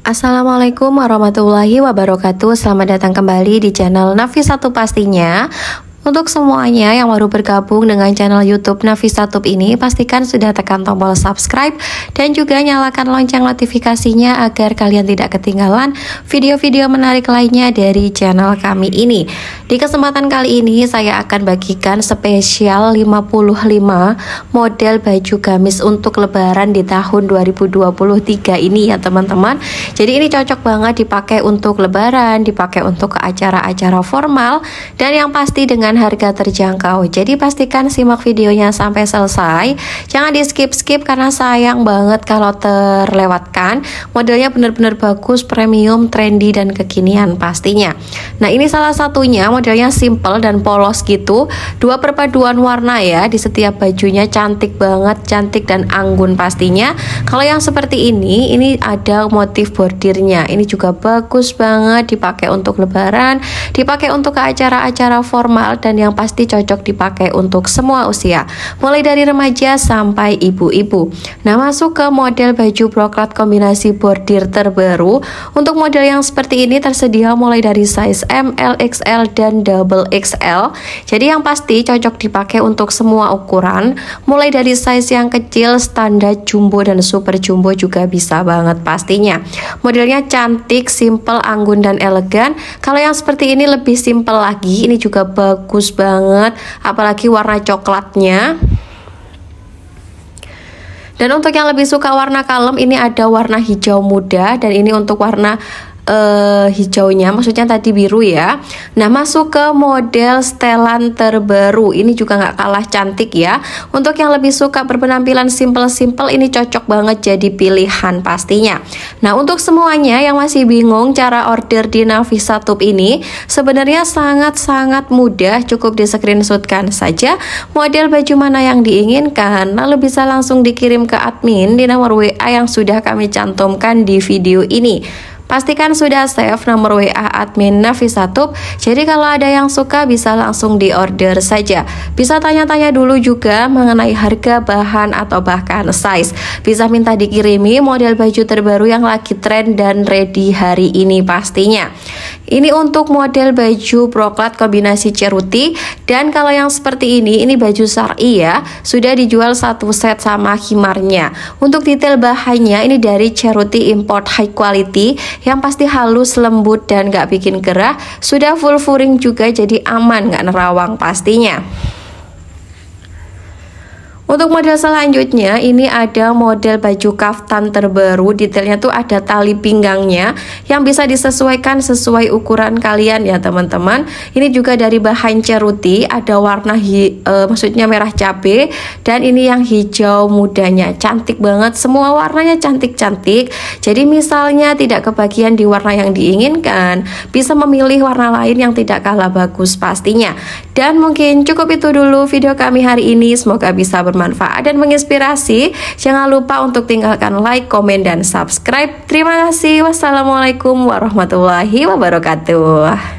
Assalamualaikum warahmatullahi wabarakatuh. Selamat datang kembali di channel Nafisatub pastinya. Untuk semuanya yang baru bergabung dengan channel YouTube Nafisatub ini, pastikan sudah tekan tombol subscribe dan juga nyalakan lonceng notifikasinya agar kalian tidak ketinggalan video-video menarik lainnya dari channel kami ini. Di kesempatan kali ini saya akan bagikan spesial 55 model baju gamis untuk lebaran di tahun 2023 ini ya teman-teman. Jadi ini cocok banget dipakai untuk lebaran, dipakai untuk ke acara-acara formal, dan yang pasti dengan harga terjangkau. Jadi pastikan simak videonya sampai selesai. Jangan di skip-skip karena sayang banget kalau terlewatkan. Modelnya benar-benar bagus, premium, trendy, dan kekinian pastinya. Nah ini salah satunya, modelnya simple dan polos gitu. Dua perpaduan warna ya di setiap bajunya, cantik banget, cantik dan anggun pastinya. Kalau yang seperti ini ada motif bordirnya. Ini juga bagus banget dipakai untuk lebaran, dipakai untuk ke acara-acara formal, dan yang pasti cocok dipakai untuk semua usia, mulai dari remaja sampai ibu-ibu. Nah, masuk ke model baju broklat kombinasi bordir terbaru. Untuk model yang seperti ini tersedia mulai dari size M, L, XL, dan double XL. Jadi yang pasti cocok dipakai untuk semua ukuran, mulai dari size yang kecil, standar, jumbo, dan super jumbo juga bisa banget pastinya. Modelnya cantik, simple, anggun, dan elegan. Kalau yang seperti ini lebih simple lagi, ini juga bagus banget, apalagi warna coklatnya. Dan untuk yang lebih suka warna kalem, ini ada warna hijau muda, dan ini untuk warna hijaunya, maksudnya tadi biru ya. Nah, masuk ke model setelan terbaru, ini juga nggak kalah cantik ya. Untuk yang lebih suka berpenampilan simple-simple, ini cocok banget jadi pilihan pastinya. Nah, untuk semuanya yang masih bingung cara order di Nafisatub ini, sebenarnya sangat-sangat mudah. Cukup di screenshotkan saja model baju mana yang diinginkan, lalu bisa langsung dikirim ke admin di nomor WA yang sudah kami cantumkan di video ini. Pastikan sudah save nomor WA admin Nafisatub. Jadi kalau ada yang suka bisa langsung diorder saja. Bisa tanya-tanya dulu juga mengenai harga, bahan, atau bahkan size. Bisa minta dikirimi model baju terbaru yang lagi tren dan ready hari ini pastinya. Ini untuk model baju broklat kombinasi ceruti. Dan kalau yang seperti ini baju syar'i ya. Sudah dijual satu set sama khimarnya. Untuk detail bahannya ini dari ceruti import high quality, yang pasti halus, lembut, dan gak bikin gerah. Sudah full furing juga, jadi aman, gak nerawang pastinya. Untuk model selanjutnya, ini ada model baju kaftan terbaru. Detailnya tuh ada tali pinggangnya yang bisa disesuaikan sesuai ukuran kalian ya teman-teman. Ini juga dari bahan ceruti, ada warna maksudnya merah cabe, dan ini yang hijau mudanya. Cantik banget, semua warnanya cantik-cantik. Jadi misalnya tidak kebagian di warna yang diinginkan, bisa memilih warna lain yang tidak kalah bagus pastinya. Dan mungkin cukup itu dulu video kami hari ini. Semoga bisa bermanfaat dan menginspirasi. Jangan lupa untuk tinggalkan like, komen, dan subscribe. Terima kasih. Wassalamualaikum warahmatullahi wabarakatuh.